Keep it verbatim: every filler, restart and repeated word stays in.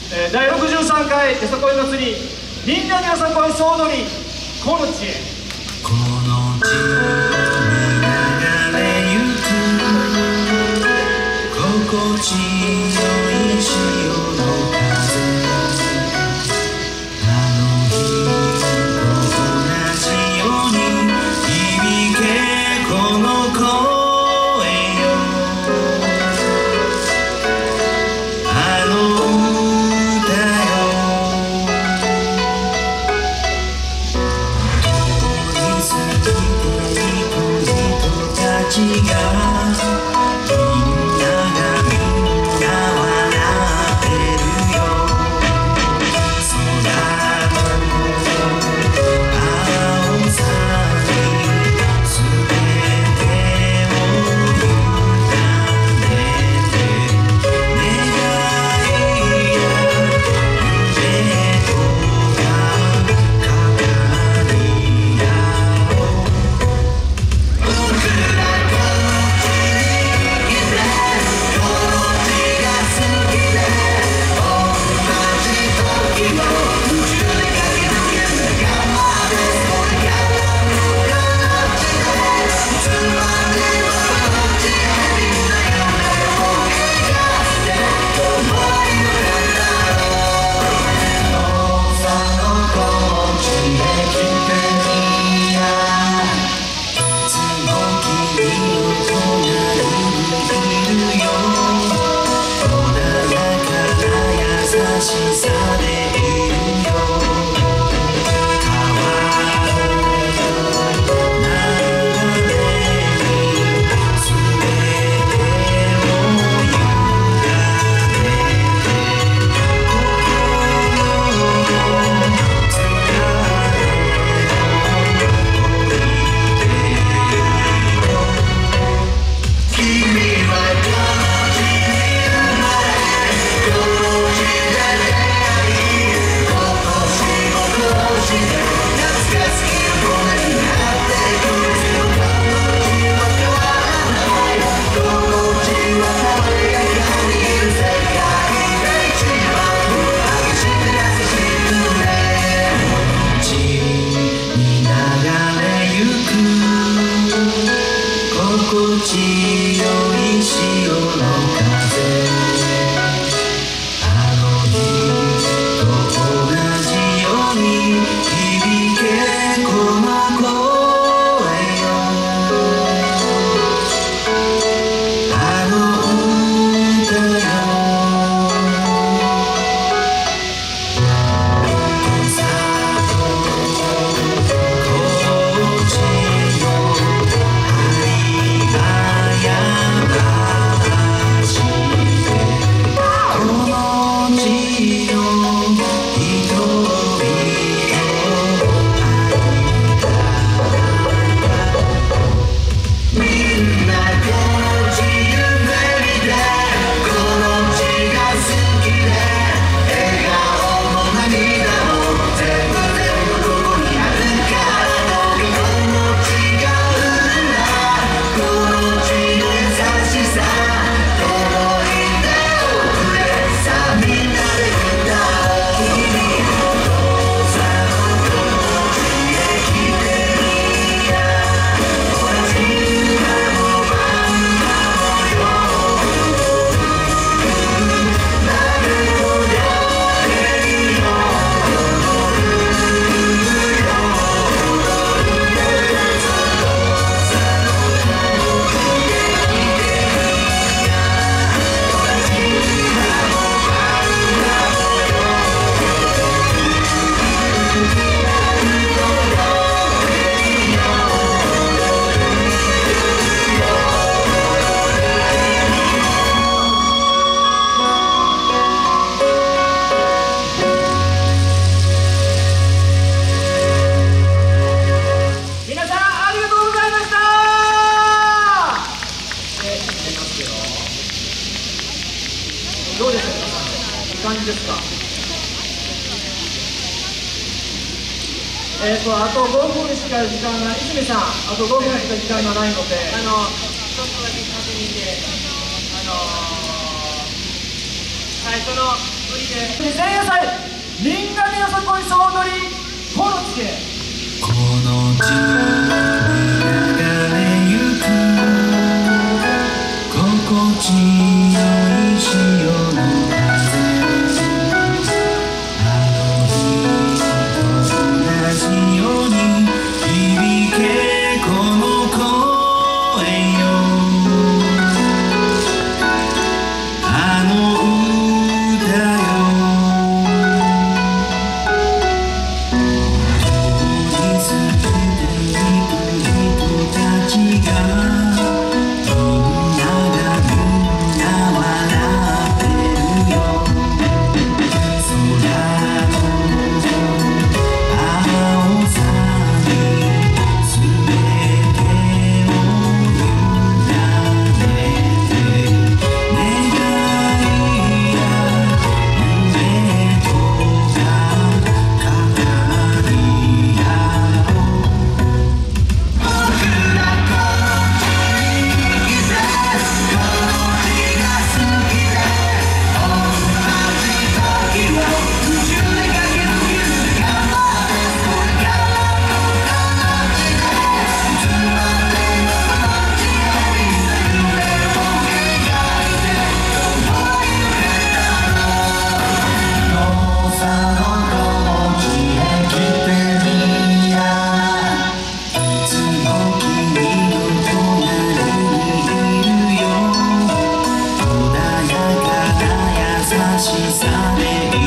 えー、だいろくじゅうさんかいよさこい祭りみんなでよさこい総踊りこの地へこの地を流れゆく心地よい潮の風あの日と同じように響けこの声よあの歌よ通り過ぎていく人たちが心地よい潮の風あの日と同じように響けこの声よあの歌よコンサート工事のどうですか皆さん、いい感じですか。えっとあとごふんしか時間がない、泉さん、あとごふんしか時間がないので、 あのちょっとだけ確認で、あのー、最初の前夜祭みんなでよさこい総踊りコロチへ。 この地に流れゆく心地よい潮の風、あの日と同じように響けこの声よ。あの歌よ、通り過ぎていく人たちが優しさで